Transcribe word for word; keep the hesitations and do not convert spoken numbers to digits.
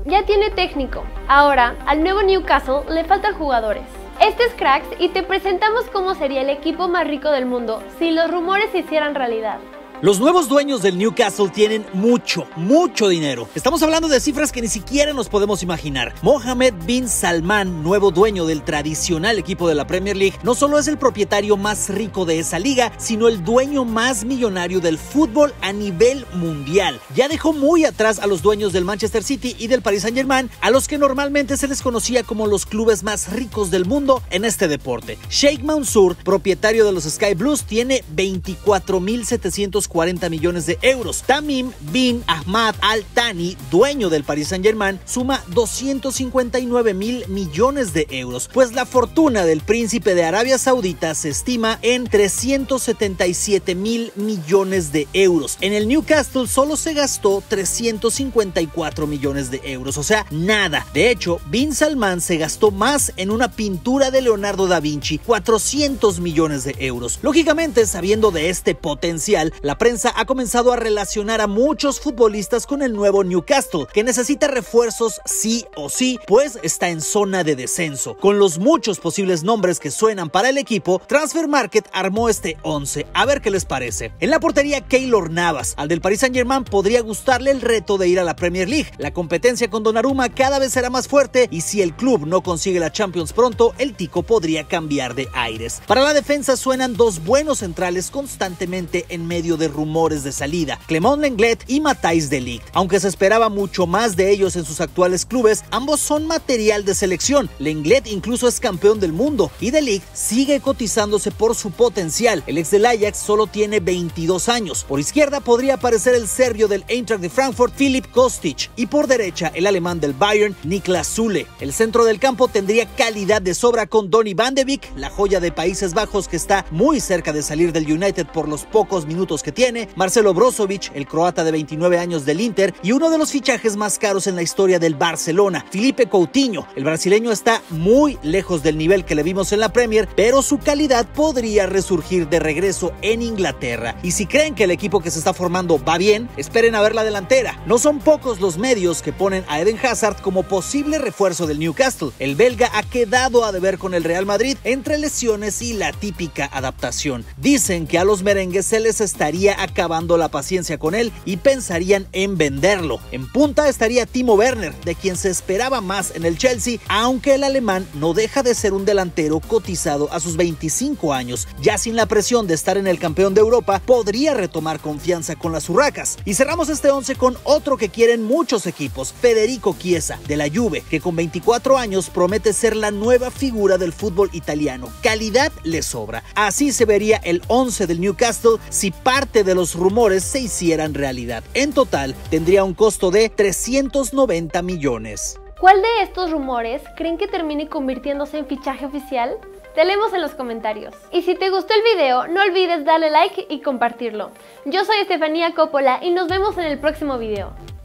ya tiene técnico. Ahora, al nuevo Newcastle le faltan jugadores. Este es Cracks y te presentamos cómo sería el equipo más rico del mundo si los rumores se hicieran realidad. Los nuevos dueños del Newcastle tienen mucho, mucho dinero. Estamos hablando de cifras que ni siquiera nos podemos imaginar. Mohammed bin Salman, nuevo dueño del tradicional equipo de la Premier League, no solo es el propietario más rico de esa liga, sino el dueño más millonario del fútbol a nivel mundial. Ya dejó muy atrás a los dueños del Manchester City y del Paris Saint-Germain, a los que normalmente se les conocía como los clubes más ricos del mundo en este deporte. Sheikh Mansour, propietario de los Sky Blues, tiene veinticuatro mil setecientos cuarenta millones de euros. Tamim bin Ahmad Al Thani, dueño del Paris Saint-Germain, suma doscientos cincuenta y nueve mil millones de euros, pues la fortuna del príncipe de Arabia Saudita se estima en trescientos setenta y siete mil millones de euros. En el Newcastle solo se gastó trescientos cincuenta y cuatro millones de euros, o sea, nada. De hecho, bin Salman se gastó más en una pintura de Leonardo da Vinci, cuatrocientos millones de euros. Lógicamente, sabiendo de este potencial, la prensa ha comenzado a relacionar a muchos futbolistas con el nuevo Newcastle, que necesita refuerzos sí o sí, pues está en zona de descenso. Con los muchos posibles nombres que suenan para el equipo, Transfer Market armó este once. A ver qué les parece. En la portería, Keylor Navas. Al del Paris Saint-Germain podría gustarle el reto de ir a la Premier League. La competencia con Donnarumma cada vez será más fuerte y si el club no consigue la Champions pronto, el tico podría cambiar de aires. Para la defensa suenan dos buenos centrales constantemente en medio de rumores de salida, Clement Lenglet y Matthijs de Ligt. Aunque se esperaba mucho más de ellos en sus actuales clubes, ambos son material de selección. Lenglet incluso es campeón del mundo y de Ligt sigue cotizándose por su potencial. El ex del Ajax solo tiene veintidós años. Por izquierda podría aparecer el serbio del Eintracht de Frankfurt, Filip Kostic, y por derecha el alemán del Bayern, Niklas Süle. El centro del campo tendría calidad de sobra con Donny van de Beek, la joya de Países Bajos que está muy cerca de salir del United por los pocos minutos que tiene, Marcelo Brozovic, el croata de veintinueve años del Inter y uno de los fichajes más caros en la historia del Barcelona, Filipe Coutinho. El brasileño está muy lejos del nivel que le vimos en la Premier, pero su calidad podría resurgir de regreso en Inglaterra. Y si creen que el equipo que se está formando va bien, esperen a ver la delantera. No son pocos los medios que ponen a Eden Hazard como posible refuerzo del Newcastle. El belga ha quedado a deber con el Real Madrid entre lesiones y la típica adaptación. Dicen que a los merengues se les estaría acabando la paciencia con él y pensarían en venderlo. En punta estaría Timo Werner, de quien se esperaba más en el Chelsea, aunque el alemán no deja de ser un delantero cotizado a sus veinticinco años. Ya sin la presión de estar en el campeón de Europa, podría retomar confianza con las urracas. Y cerramos este once con otro que quieren muchos equipos, Federico Chiesa, de la Juve, que con veinticuatro años promete ser la nueva figura del fútbol italiano. Calidad le sobra. Así se vería el once del Newcastle si parte de los rumores se hicieran realidad. En total, tendría un costo de trescientos noventa millones. ¿Cuál de estos rumores creen que termine convirtiéndose en fichaje oficial? Te leemos en los comentarios. Y si te gustó el video, no olvides darle like y compartirlo. Yo soy Estefanía Coppola y nos vemos en el próximo video.